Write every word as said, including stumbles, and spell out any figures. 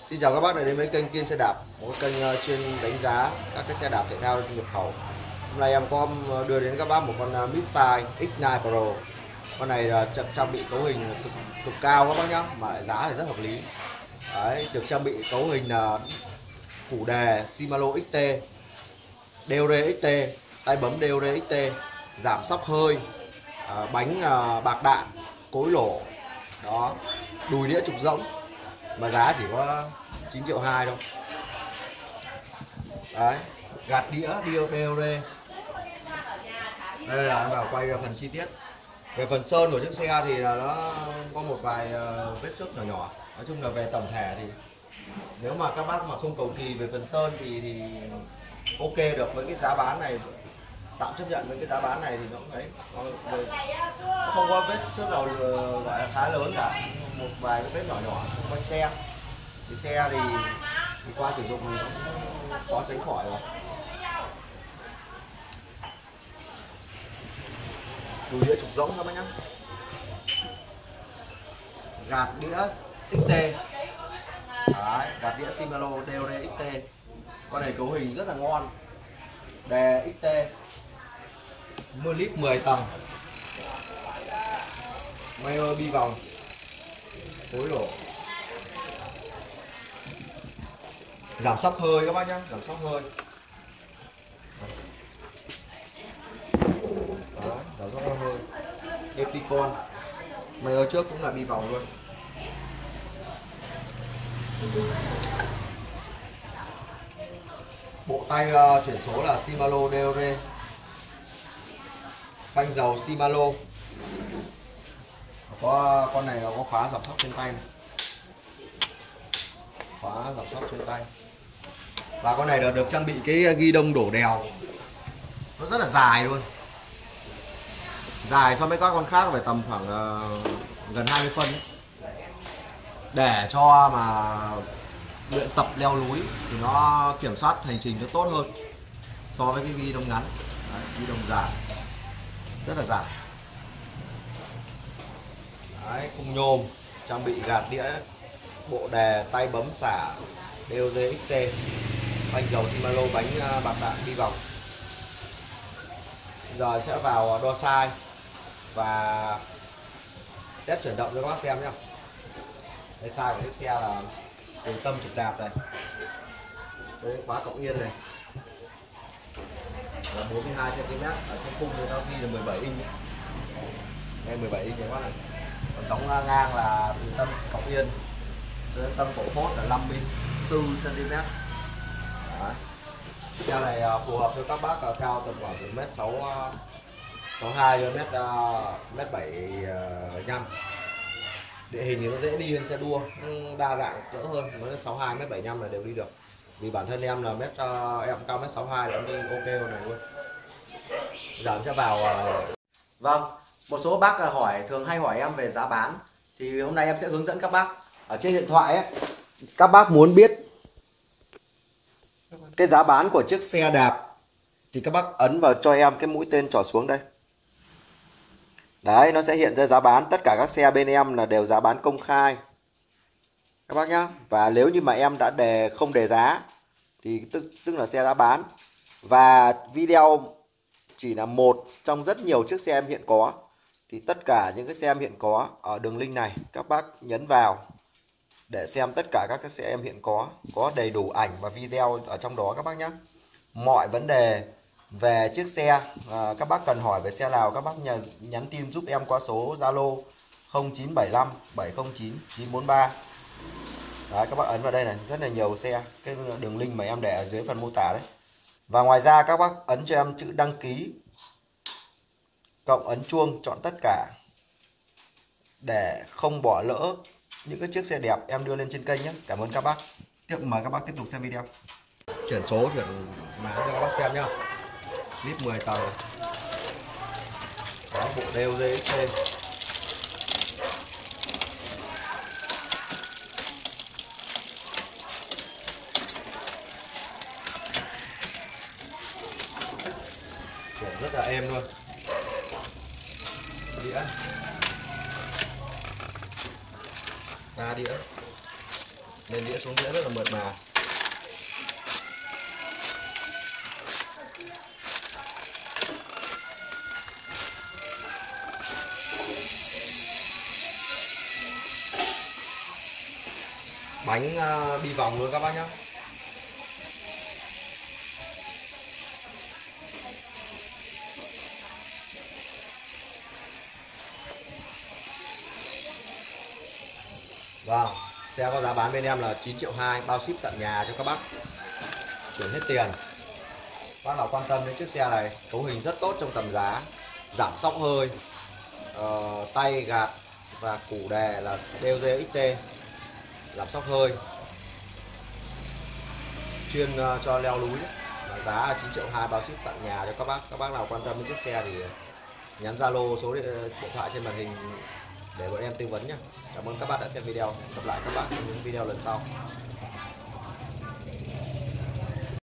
Xin chào các bác đã đến với kênh Kiên Xe Đạp, một kênh ờ, chuyên đánh giá các cái xe đạp thể thao nhập khẩu. Hôm nay em có đưa đến các bác một con uh, Midsize ích chín Pro. Con này là uh, trang bị cấu hình cực, cực cao các bác nhá, mà lại giá thì rất hợp lý. Đấy, được trang bị cấu hình là uh, củ đề Shimano ích tê, đê o rê ích tê, tay bấm đê o rê ích tê, giảm xóc hơi, uh, bánh uh, bạc đạn, cối lỗ, đó, đùi đĩa trục rỗng, mà giá chỉ có chín triệu hai đâu. Đấy, gạt đĩa đê o rê. Đây là em vào quay phần chi tiết. Về phần sơn của chiếc xe thì là nó có một vài vết xước nhỏ nhỏ. Nói chung là về tổng thể thì nếu mà các bác mà không cầu kỳ về phần sơn thì thì ok được với cái giá bán này, tạm chấp nhận với cái giá bán này thì nó cũng thấy nó không có vết xước nào gọi là khá lớn cả, một vài cái vết nhỏ nhỏ xung quanh xe. Thì xe thì, thì qua sử dụng thì nó cũng khó tránh khỏi rồi. Đùi đĩa trục rỗng các bác nhá. Gạt đĩa ích tê. Đấy, gạt đĩa Shimano đê o rê ích tê. Con này cấu hình rất là ngon. Đề ích tê. Mưa lít mười tầng. Mayer bi vòng. Phối lỗ. Giảm xóc hơi các bác nhá, giảm xóc hơi. Đó, giảm xóc hơi. Epicon. Mayer trước cũng là bi vòng luôn. Bộ tay uh, chuyển số là Shimano đê o rê. Phanh dầu Shimano. Có con này có khóa giảm xóc trên tay này. Khóa giảm xóc trên tay. Và con này là được trang bị cái ghi đông đổ đèo. Nó rất là dài luôn. Dài so với các con khác phải tầm khoảng uh, gần hai mươi phân ấy. Để cho mà luyện tập leo núi thì nó kiểm soát hành trình nó tốt hơn so với cái ghi đông ngắn. Đấy, ghi đông dài rất là dài. Đấy, khung nhôm, trang bị gạt đĩa, bộ đề, tay bấm xả đê o rê ích tê, phanh dầu Shimano, bánh bạc đạn đi vòng. Giờ sẽ vào đo size và test chuyển động cho các bác xem nhé. Đây, size của chiếc xe là từ tâm trục đạp này đến khóa cộng yên này là bốn mươi hai xăng ti mét, ở trên khung thì nó ghi là mười bảy inch. Đây mười bảy inch các bác này. Còn sóng ngang là từ tâm cộng yên đến tâm cổ phốt là năm mươi tư xăng ti mét. Đấy. Xe này phù hợp cho các bác cao tầm khoảng từ mét sáu sáu hai đến mét mét bảy nhăm. Địa hình thì nó dễ đi hơn xe đua, đa dạng đỡ hơn, nó sáu hai mét bảy nhăm là đều đi được. Vì bản thân em là mét uh, em cao mét sáu hai là em đi ok con này luôn. Giờ em sẽ vào uh... Vâng, một số bác hỏi thường hay hỏi em về giá bán thì hôm nay em sẽ hướng dẫn các bác. Ở trên điện thoại ấy, các bác muốn biết cái giá bán của chiếc xe đạp thì các bác ấn vào cho em cái mũi tên trỏ xuống đây. Đấy, nó sẽ hiện ra giá bán. Tất cả các xe bên em là đều giá bán công khai các bác nhá. Và nếu như mà em đã đề không đề giá thì tức, tức là xe đã bán. Và video chỉ là một trong rất nhiều chiếc xe em hiện có. Thì tất cả những cái xe em hiện có ở đường link này các bác nhấn vào để xem tất cả các cái xe em hiện có. Có đầy đủ ảnh và video ở trong đó các bác nhé. Mọi vấn đề về chiếc xe à, các bác cần hỏi về xe nào các bác nhờ, nhắn tin giúp em qua số Zalo không chín bảy lăm bảy không chín chín bốn ba. Đấy, các bác ấn vào đây này, rất là nhiều xe, cái đường link mà em để ở dưới phần mô tả đấy. Và ngoài ra các bác ấn cho em chữ đăng ký cộng ấn chuông chọn tất cả để không bỏ lỡ những cái chiếc xe đẹp em đưa lên trên kênh nhé. Cảm ơn các bác. Tiếp mời các bác tiếp tục xem video. Chuyển số chuyển mã cho các bác xem nhá. Clip mười tầng. Có bộ đê o rê ích tê. Chuyển rất là êm luôn. Đĩa. Ba đĩa. lên đĩa xuống đĩa rất là mượt mà. Bánh uh, bi vòng luôn các bác nhé. Vâng, xe có giá bán bên em là chín triệu hai, bao ship tận nhà cho các bác, chuyển hết tiền. Bác nào quan tâm đến chiếc xe này, cấu hình rất tốt trong tầm giá, giảm xóc hơi, uh, tay gạt và củ đè là đê ô giê ích tê, giảm xóc hơi, chuyên uh, cho leo núi. Giá là chín triệu hai, bao ship tận nhà cho các bác. Các bác nào quan tâm đến chiếc xe thì nhắn Zalo số điện, điện thoại trên màn hình để bọn em tư vấn nhé. Cảm ơn các bác đã xem video. Gặp lại các bác trong những video lần sau.